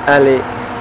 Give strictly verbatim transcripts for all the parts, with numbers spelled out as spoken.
Allez.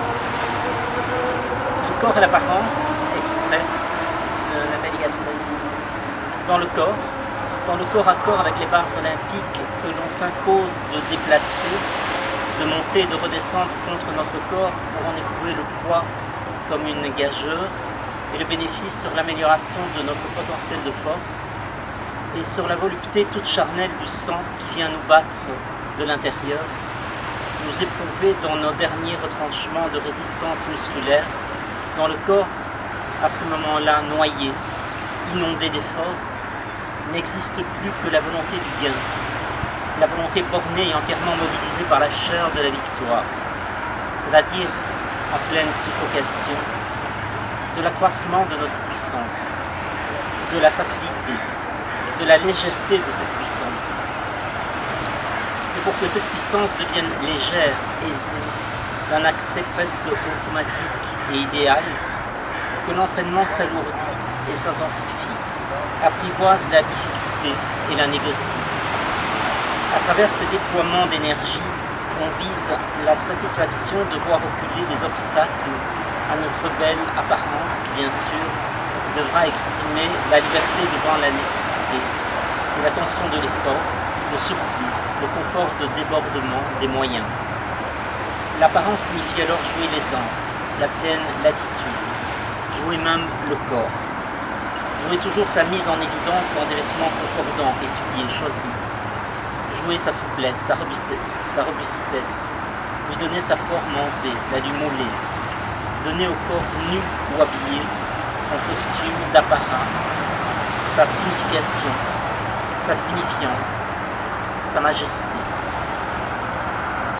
Le corps et l'apparence, extrait de Nathalie Gassel. Dans le corps, dans le corps à corps avec les barres olympiques que l'on s'impose de déplacer, de monter et de redescendre contre notre corps pour en éprouver le poids comme une gageure et le bénéfice sur l'amélioration de notre potentiel de force et sur la volupté toute charnelle du sang qui vient nous battre de l'intérieur, nous éprouver dans nos derniers retranchements de résistance musculaire, dans le corps, à ce moment-là noyé, inondé d'efforts, n'existe plus que la volonté du gain, la volonté bornée et entièrement mobilisée par la chair de la victoire, c'est-à-dire en pleine suffocation, de l'accroissement de notre puissance, de la facilité, de la légèreté de cette puissance. C'est pour que cette puissance devienne légère, aisée, d'un accès presque automatique et idéal, que l'entraînement s'alourdit et s'intensifie, apprivoise la difficulté et la négocie. À travers ces déploiements d'énergie, on vise la satisfaction de voir reculer les obstacles à notre belle apparence qui, bien sûr, devra exprimer la liberté devant la nécessité, la tension de l'effort, le surplus, le confort de débordement des moyens. L'apparence signifie alors jouer l'aisance, la pleine latitude, jouer même le corps. Jouer toujours sa mise en évidence dans des vêtements concordants, étudiés, choisis. Jouer sa souplesse, sa robustesse, sa robustesse, lui donner sa forme en V, la lui moller. Donner au corps nu ou habillé son costume d'apparat, sa signification, sa signifiance, sa majesté.